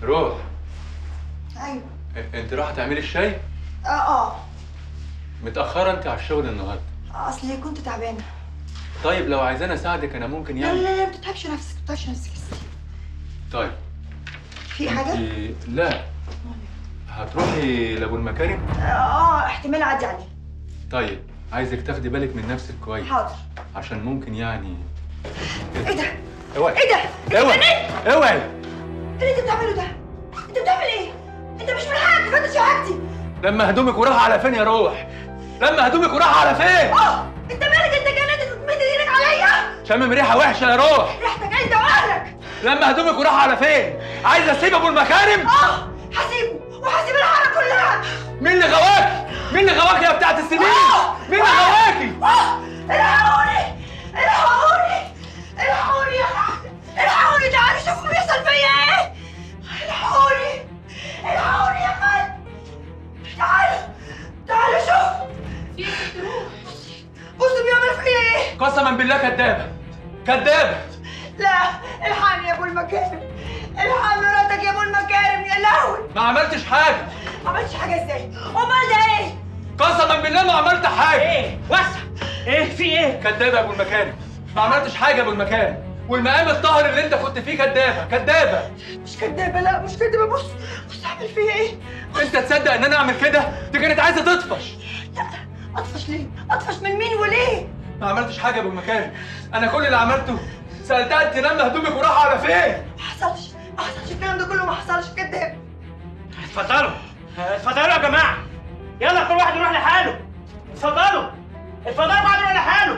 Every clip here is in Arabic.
روح. ايوه. انت رايحه تعملي الشاي؟ اه. متاخره انت على الشغل النهارده. اصلي كنت تعبانه. طيب لو عايزاني اساعدك انا ممكن لا يعني. لا لا، ما تتعبش نفسك، ما تتعبش نفسك يا ستي. طيب في حاجه؟ لا. هتروحي لابو المكارم؟ احتمال اعدي عليه. طيب عايزك تاخدي بالك من نفسك كويس. حاضر. عشان ممكن يعني. ايه ده؟ اوعي. ايه ده؟ اوعي اوعي. ايه اللي انت بتعمله ده؟ انت بتعمل ايه؟ انت مش من حقك تفتش حاجتي. لما هدومك وراح على فين يا روح؟ لما هدومك وراح على فين؟ انت مالك؟ انت جننت تمد ايدك عليا. شامم ريحه وحشه يا روح. ريحتك انت واهلك. لما هدومك وراح على فين؟ عايز اسيب ابو المكارم؟ هسيبه وهسيب الحاره كلها. مين اللي غواكي؟ مين اللي غواكي يا بتاعت السنين؟ مين اللي غواكي؟ الحقوني الحقوني الحقوني يا خالد، الحقوني، تعالوا شوفوا بيحصل فيا ايه. الحقوني الحقوني يا خالد، تعالوا شوفوا. في ايه يا ست روح؟ بصوا بيعمل فيا ايه. قسما بالله كدابه كدابه. لا، الحقني يا ابو المكارم، الحق مراتك يا ابو المكارم. يا لهوي، ما عملتش حاجه. ما عملتش حاجه ازاي؟ امال ده ايه؟ قسما بالله ما عملت حاجه. ايه؟ وسع. ايه في ايه؟ كدابه يا ابو المكارم، ما عملتش حاجه يا ابو المكارم، والمقام الطاهر اللي انت كنت فيه كدابه كدابه. مش كدابه، لا مش كدابه. بص اعمل فيا ايه. انت تصدق ان انا اعمل كده؟ دي كانت عايزه تطفش. لا، اطفش ليه؟ اطفش من مين وليه؟ ما عملتش حاجه يا ابو المكارم، انا كل اللي عملته سالتها انت لما هدومك وراح على فين؟ ما حصلش الكلام ده كله، ما حصلش. كداب. اتفضلوا اتفضلوا يا جماعه، يلا كل واحد يروح لحاله. اتفضلوا اتفضلوا، بعد يروح لحاله.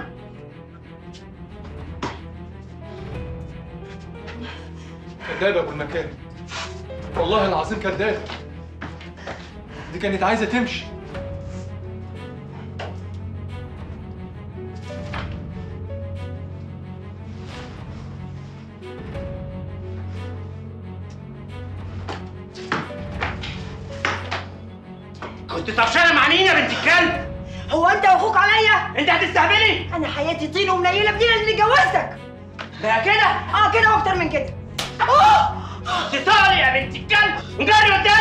كدابه يا ابو المكارم، والله العظيم كدابه. دي كانت عايزه تمشي. كنت طفشانه مع مين يا بنت الكلب؟ هو انت واخوك عليا؟ انت هتستهبلي؟ انا حياتي طين ومنيله بدينا اللي جوزتك. ده كده؟ كده واكتر من كده. تطاري يا بنت الكلب وجري قدامي.